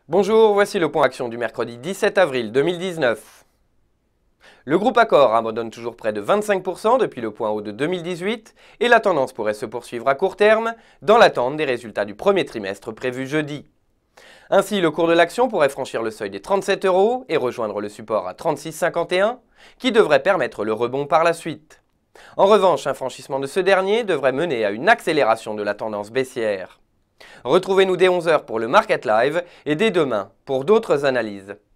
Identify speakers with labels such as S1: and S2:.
S1: Bonjour, voici le point action du mercredi 17 avril 2019. Le groupe Accor abandonne toujours près de 25% depuis le point haut de 2018 et la tendance pourrait se poursuivre à court terme dans l'attente des résultats du premier trimestre prévu jeudi. Ainsi, le cours de l'action pourrait franchir le seuil des 37 € et rejoindre le support à 36,51 qui devrait permettre le rebond par la suite. En revanche, un franchissement de ce dernier devrait mener à une accélération de la tendance baissière. Retrouvez-nous dès 11 h pour le Market Live et dès demain pour d'autres analyses.